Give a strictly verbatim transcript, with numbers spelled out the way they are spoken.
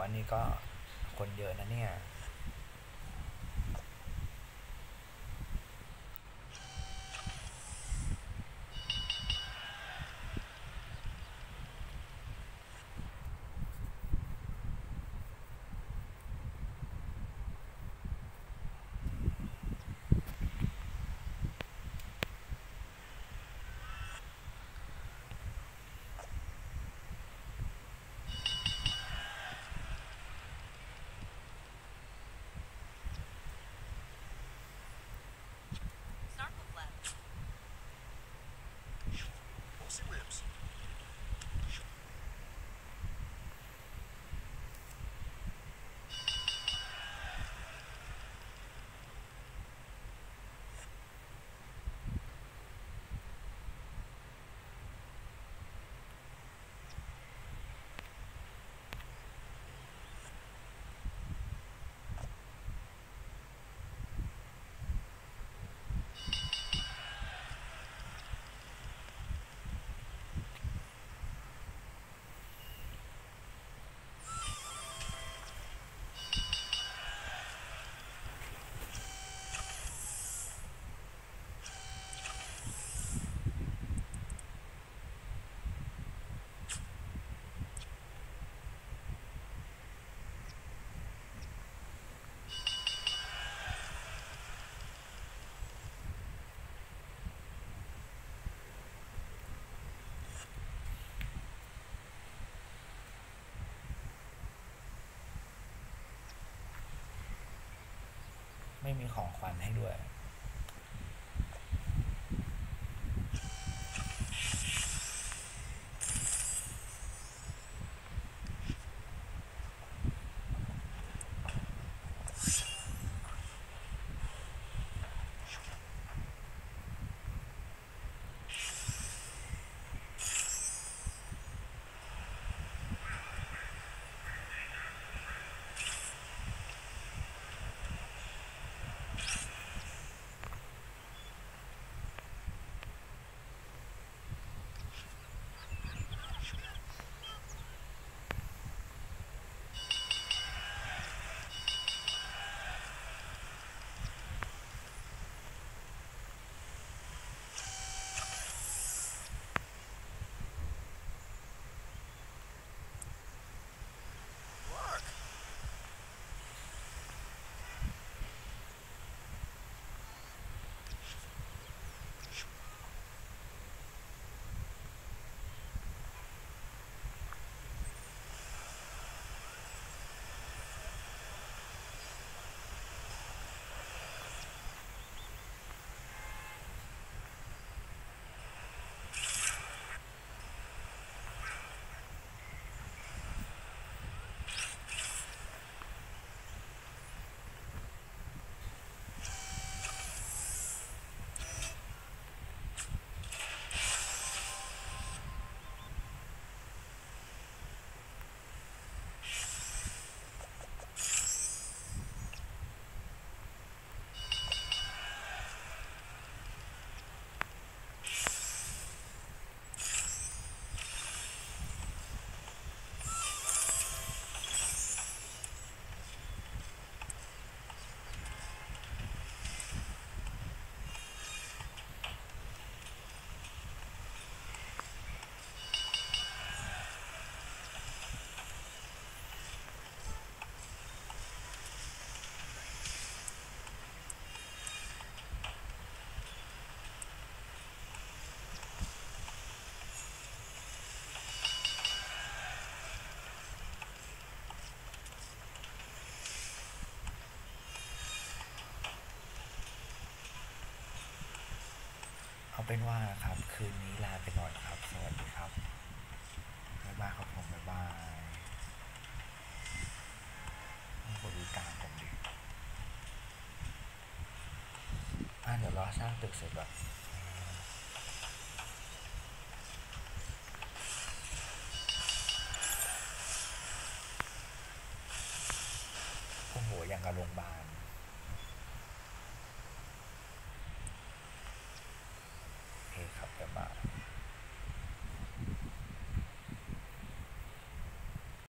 ว่านี่ก็คนเยอะนะเนี่ยไม่มีของขวัญให้ด้วยเอาเป็นว่าครับคืนนี้ลาไปก่อนครับสวัสดีครับบ๊ายบายครับผมบ๊ายบายต้องบริการผมดิอ่ะเดี๋ยวรอสร้างตึกเสร็จแบบโอ้โหอย่างกับโรงพยาบาลโอเคครับบ๊ายบาย